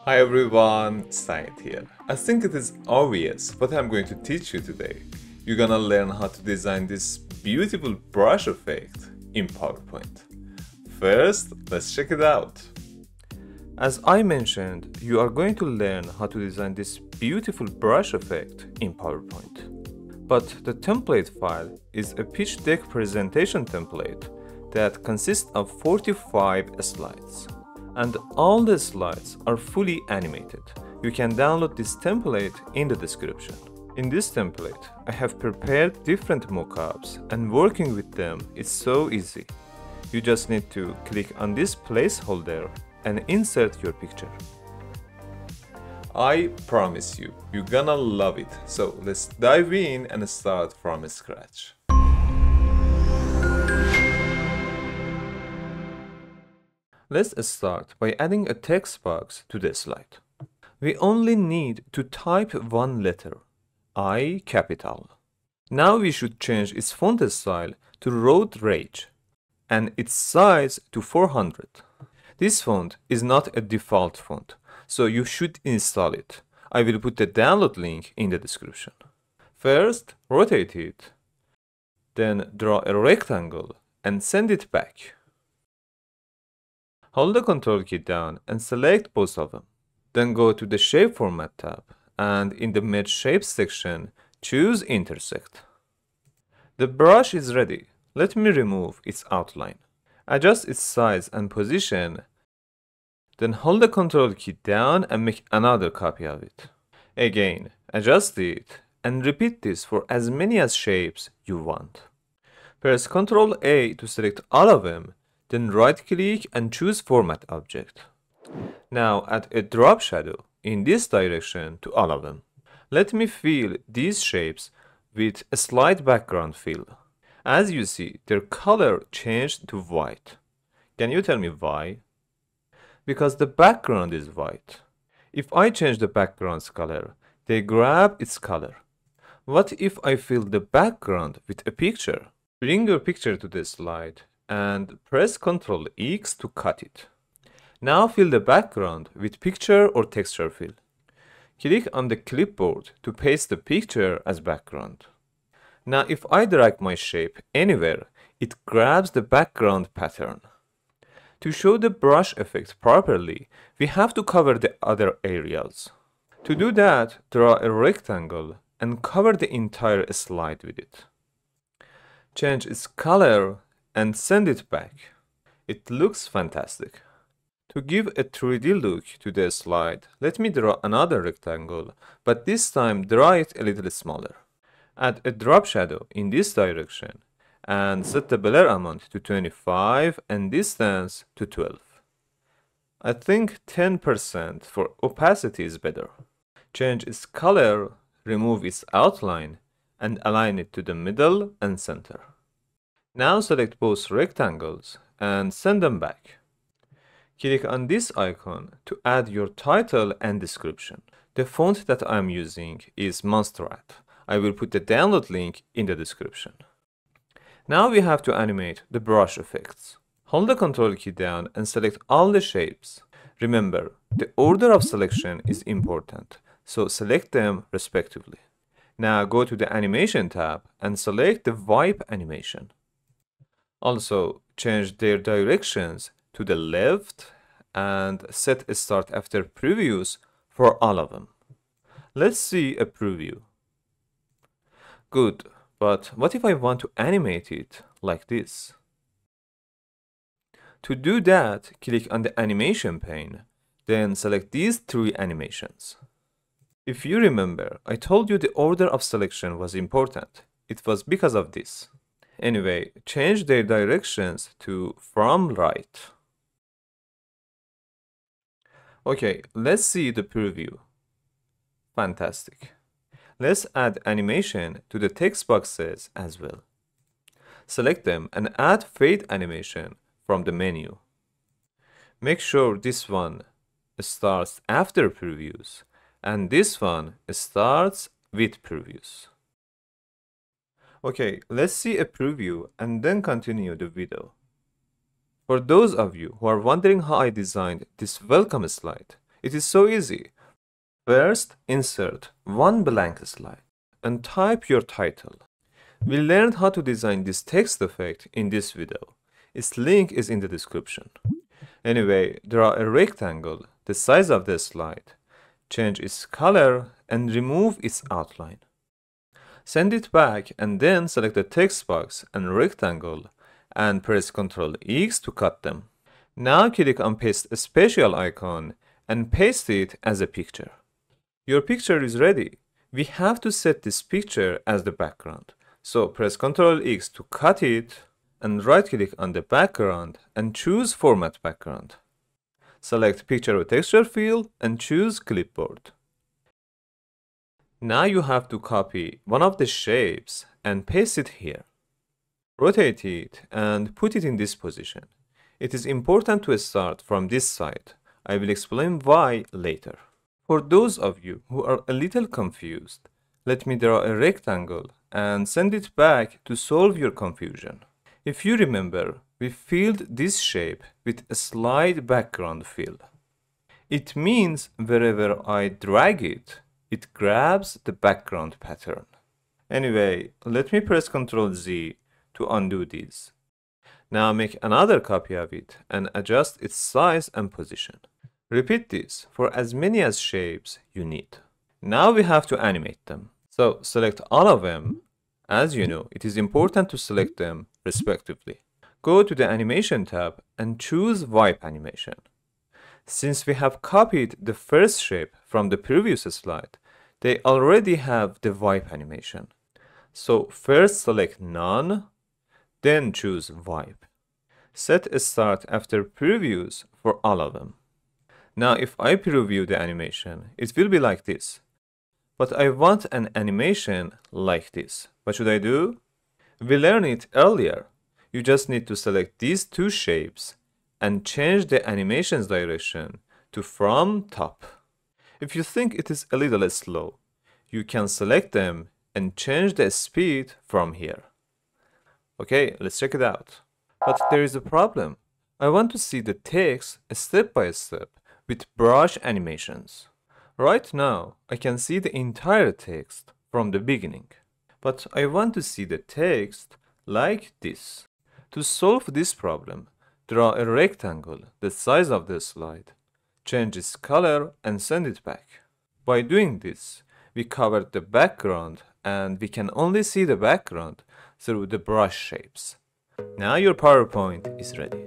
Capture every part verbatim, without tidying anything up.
Hi everyone, Saeed here. I think it is obvious what I'm going to teach you today. You're gonna learn how to design this beautiful brush effect in PowerPoint. First, let's check it out. As I mentioned, you are going to learn how to design this beautiful brush effect in PowerPoint. But the template file is a pitch deck presentation template that consists of forty-five slides. And all the slides are fully animated. You can download this template in the description. In this template, I have prepared different mockups, and working with them is so easy. You just need to click on this placeholder and insert your picture. I promise you, you're gonna love it. So let's dive in and start from scratch. Let's start by adding a text box to the slide. We only need to type one letter, I capital. Now we should change its font style to Road Rage and its size to four hundred. This font is not a default font, so you should install it. I will put the download link in the description. First, rotate it, then draw a rectangle and send it back. Hold the Control key down and select both of them. Then go to the Shape Format tab and in the Merge Shapes section, choose Intersect. The brush is ready. Let me remove its outline. Adjust its size and position. Then hold the Control key down and make another copy of it. Again, adjust it and repeat this for as many as shapes you want. Press Control A to select all of them. Then right-click and choose Format Object. Now add a drop shadow in this direction to all of them. Let me fill these shapes with a slight background fill. As you see, their color changed to white. Can you tell me why? Because the background is white. If I change the background's color, they grab its color. What if I fill the background with a picture? Bring your picture to the slide and press Control X to cut it. Now fill the background with picture or texture fill. Click on the clipboard to paste the picture as background. Now if I drag my shape anywhere, it grabs the background pattern. To show the brush effect properly, we have to cover the other areas. To do that, draw a rectangle and cover the entire slide with it. Change its color and send it back. It looks fantastic. To give a three D look to the slide, let me draw another rectangle, but this time draw it a little smaller. Add a drop shadow in this direction and set the blur amount to twenty-five and distance to twelve. I think ten percent for opacity is better. Change its color, remove its outline, and align it to the middle and center. Now select both rectangles and send them back. Click on this icon to add your title and description. The font that I am using is Monsterrat. I will put the download link in the description. Now we have to animate the brush effects. Hold the Control key down and select all the shapes. Remember, the order of selection is important, so select them respectively. Now go to the Animation tab and select the Wipe animation. Also, change their directions to the left and set a start after previews for all of them. Let's see a preview. Good, but what if I want to animate it like this? To do that, click on the animation pane, then select these three animations. If you remember, I told you the order of selection was important. It was because of this. Anyway, change their directions to from right. Okay, let's see the preview. Fantastic. Let's add animation to the text boxes as well. Select them and add fade animation from the menu. Make sure this one starts after previews and this one starts with previews. Okay, let's see a preview and then continue the video. For those of you who are wondering how I designed this welcome slide, It is so easy. First, insert one blank slide and type your title. We learned how to design this text effect in this video. Its link is in the description. Anyway, draw a rectangle the size of the slide, change its color, and remove its outline. Send it back and then select the text box and rectangle and press control X to cut them. Now click on Paste a Spatial icon and paste it as a picture. Your picture is ready. We have to set this picture as the background. So press control X to cut it and right-click on the background and choose Format Background. Select Picture with Texture field and choose Clipboard. Now you have to copy one of the shapes and paste it here. Rotate it and put it in this position. It is important to start from this side. I will explain why later. For those of you who are a little confused, let me draw a rectangle and send it back to solve your confusion. If you remember, we filled this shape with a slide background fill. It means wherever I drag it, it grabs the background pattern. Anyway, let me press control Z to undo this. Now make another copy of it and adjust its size and position. Repeat this for as many as shapes you need. Now we have to animate them. So select all of them. As you know, it is important to select them respectively. Go to the Animation tab and choose Wipe Animation. Since we have copied the first shape from the previous slide, they already have the wipe animation. So first select None, then choose Wipe. Set a start after previews for all of them. Now if I preview the animation, it will be like this. But I want an animation like this. What should I do? We learned it earlier. You just need to select these two shapes and change the animation's direction to from top. If you think it is a little slow, you can select them and change the speed from here. Okay, let's check it out. But there is a problem. I want to see the text step by step with brush animations. Right now, I can see the entire text from the beginning. But I want to see the text like this. To solve this problem, draw a rectangle the size of the slide, change its color and send it back. By doing this, we covered the background and we can only see the background through the brush shapes. Now your PowerPoint is ready.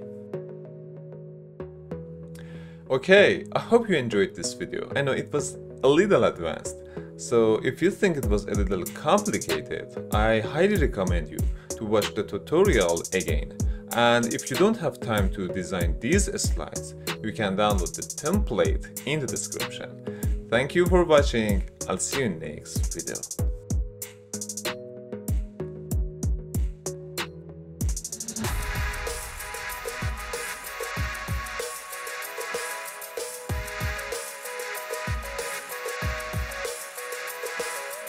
Okay, I hope you enjoyed this video. I know it was a little advanced, so if you think it was a little complicated, I highly recommend you to watch the tutorial again. And if you don't have time to design these slides, you can download the template in the description. Thank you for watching. I'll see you in next video.